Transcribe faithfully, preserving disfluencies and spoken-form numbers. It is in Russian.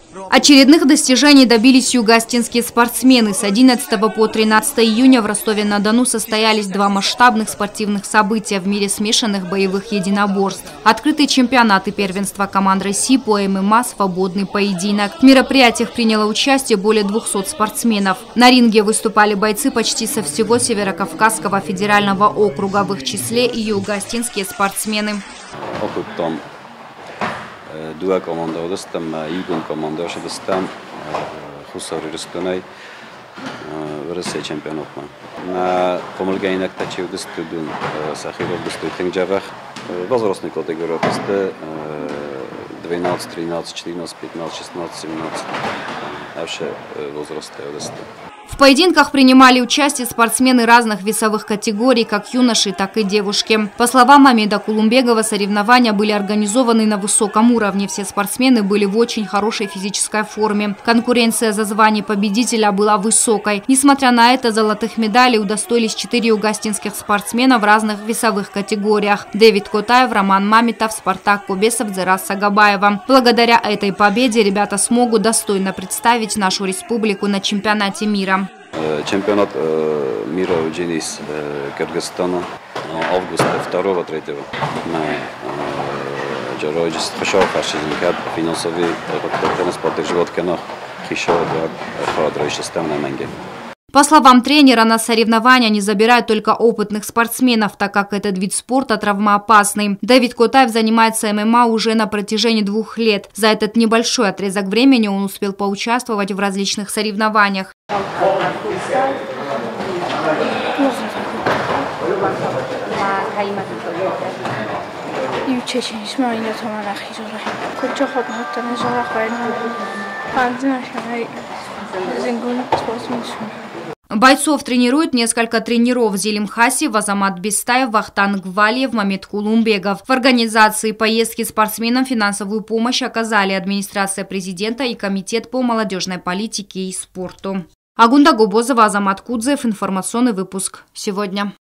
Очередных достижений добились юго-остинские спортсмены. С одиннадцатого по тринадцатое июня в Ростове-на-Дону состоялись два масштабных спортивных события в мире смешанных боевых единоборств. Открытый чемпионат и первенство команд России по эм эм а «Свободный поединок». В мероприятиях приняло участие более двухсот спортсменов. На ринге выступали бойцы почти со всего Северокавказского федерального округа, в их числе и юго-остинские спортсмены. Dua komanda odastam, Igun komanda odastam, Husar Rustunay, Rusya çempionatma. Na pomulgaynak tachi odastudun, Sahil odastudun Javah, возрастной категории odasta двенадцать, тринадцать, четырнадцать, пятнадцать, шестнадцать, семнадцать, вообще возрасты odasta. В поединках принимали участие спортсмены разных весовых категорий, как юноши, так и девушки. По словам Мамеда Кулумбегова, соревнования были организованы на высоком уровне. Все спортсмены были в очень хорошей физической форме. Конкуренция за звание победителя была высокой. Несмотря на это, золотых медалей удостоились четыре юго-остинских спортсмена в разных весовых категориях. Дэвид Котаев, Роман Мамитов, Спартак Кобесов, Дзерас Сагабаева. Благодаря этой победе ребята смогут достойно представить нашу республику на чемпионате мира. Чемпионат э, мира в Дженис, э, Кыргызстана, августа второго-третьего. Джорджис Фашал Фашизм, финансовый транспорт живот канал, Хишо, Хадраиша Стамна Менге. По словам тренера, на соревнования не забирают только опытных спортсменов, так как этот вид спорта травмоопасный. Дэвид Котаев занимается эм эм а уже на протяжении двух лет. За этот небольшой отрезок времени он успел поучаствовать в различных соревнованиях. Бойцов тренируют несколько тренеров: Зелим Хасиев, Азамат Бестаев, Вахтанг Валиев, Мамед Кулумбегов. В организации поездки спортсменам финансовую помощь оказали администрация президента и комитет по молодежной политике и спорту. Агунда Губозова, Азамат Кудзев. Информационный выпуск сегодня.